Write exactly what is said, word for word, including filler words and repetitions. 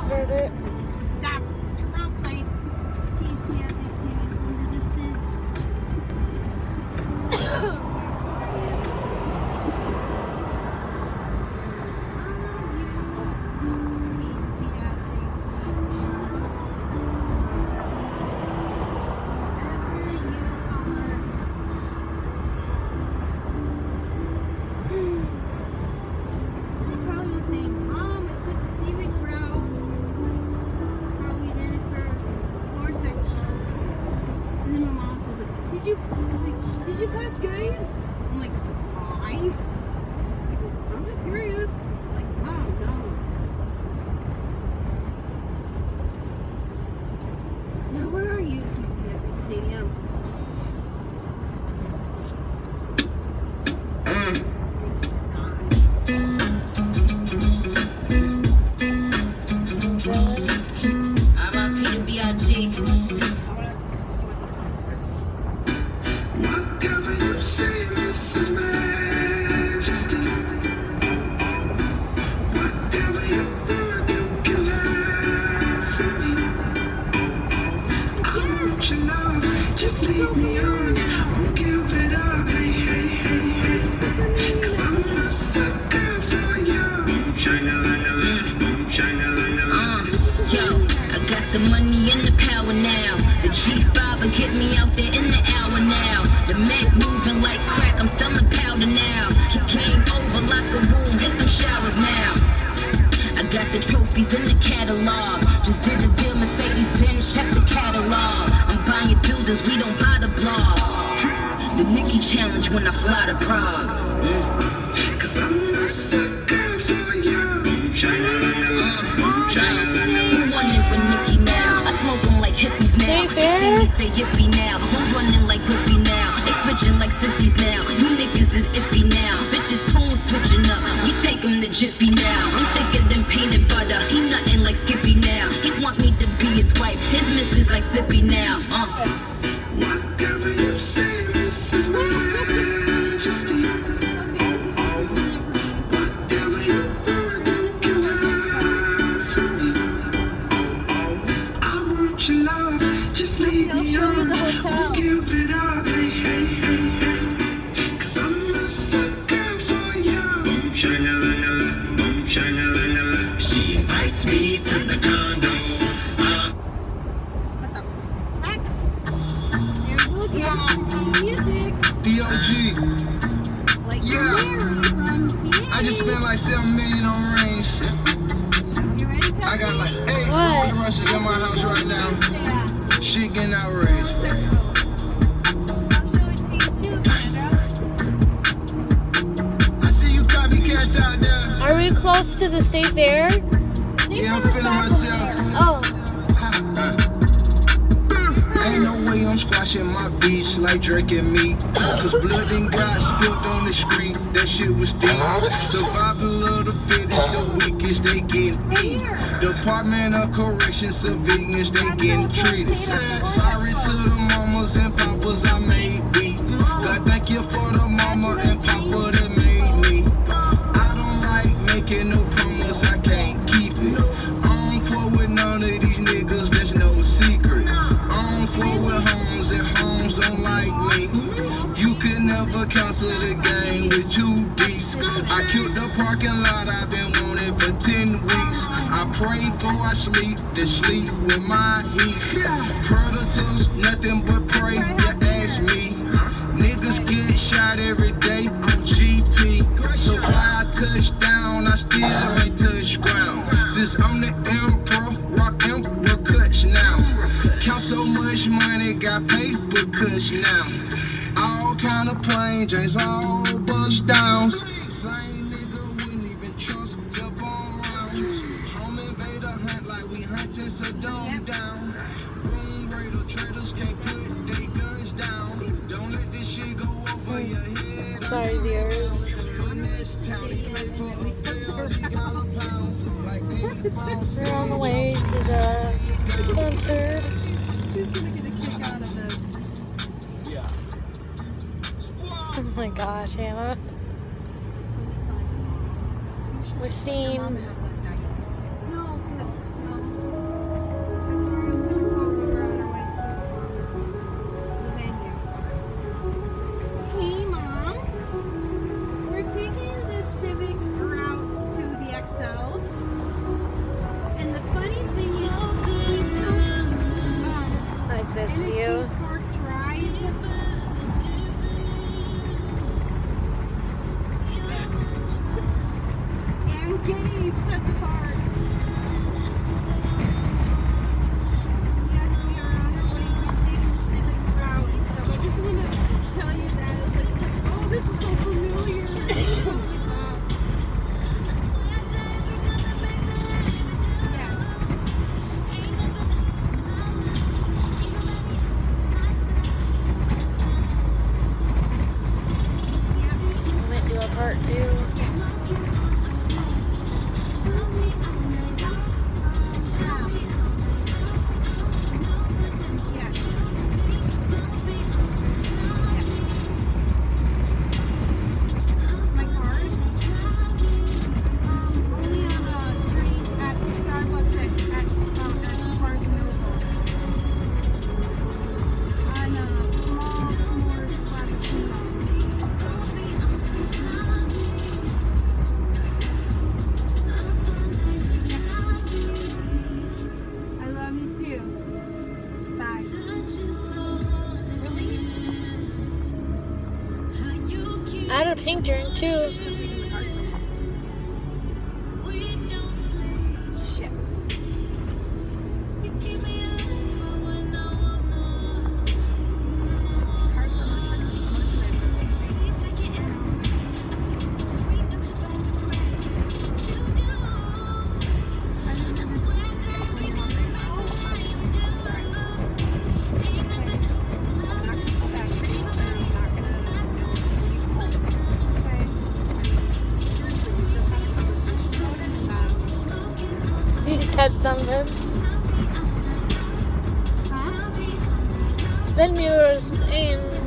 start it. Stop. Wrong place. T C F, T C F, in the distance. Did you, like, did you pass grades? I'm like, why? I'm just curious. Like, oh no. Now, where are you, T C F Stadium? Mm. I'm up here, B I G. Whatever you say, Missus Majesty. Whatever you want, you can have from me. I want your love, just leave me on. Won't give it up, hey, hey, hey, hey. Cause I'm a sucker for you. Uh, yo, I got the money and the power now. The G five will get me out there in the hour now. The Mac moving like crack, I'm selling powder now. He came over, lock the room, hit them showers now. I got the trophies in the catalog. Just did a deal, Mercedes-Benz, check the catalog. I'm buying buildings, we don't buy the blog. The Nikki challenge when I fly to Prague. Mm. Cause I'm a sucker for you. Uh, who wanted with Nikki now? I smoke them like hippies now. They see me say yippee now. Homes running like whippy now. They switching like sissies now. You niggas is iffy now. Bitches tone switching up. We take them to Jiffy now. I'm thicker than peanut butter. He nothing like Skippy now. He want me to be his wife. His missus like Sippy now. Uh. Whatever you say, Missus Majesty. Whatever you want, you can have from me. I want your love, just leave me on. Won't give it up, hey, hey, hey, hey. Cause I'm a sucker for you. She invites me to the condo. Uh, Music. D O G. Like Yeah. from P A. I just spent like seven million on rings. You ready, I got like eight What? Rolls Royces in my house right now. Yeah. Shit getting outraged. I'll show it to you too, Sandra. I see you copycats out there. Are we close to the state fair? Yeah, I'm feeling myself. Oh, Ain't no way I'm squashing my beats like Drake and me. Cause blood and got spilled on the street. That shit was deep. Survival of the fittest, the weakest, they getting eat. Department of Correction, civilians, they getting treated. Sorry to the mamas and papas I made weak. God thank you for the mama and papa that made me. I don't like making no promise, I can't keep it. I don't fuck with none of these niggas, that's no secret. I don't fuck with homes and homes don't like me. You could never cancel the game with two D's. I killed the parking lot, I've been wanted for ten weeks. I pray before I sleep, to sleep with my heat. Predators, nothing but prey, you ask me. Niggas get shot every day on G P. So fly I touch down, I still ain't touch ground. Since I'm the emperor, rock emperor cuts now. Count so much money, got paper cuts now. All kind of plain James, all bust downs. Same nigga wouldn't even trust your bomb rounds. Home invader hunt like we hunting Saddam down. Boom radar traders can't put they guns down. Don't let this shit go over your head. sorry, viewers. We're on the way to the concert. Who's gonna get a kick out of this? Oh my gosh, Hannah. We're seeing. No, no. games at the park. Yes, we are on our way to taking the siblings out and stuff. I just want to tell you that. It's like, oh, this is so familiar. Part two. Yes. My card? Um, only on a drink at Starbucks at, at, um, at Barnes and Noble. On a small s'mores frappuccino. I had a pink drink too. Shit. Cards for merchandise. You said something. Huh? Then you were saying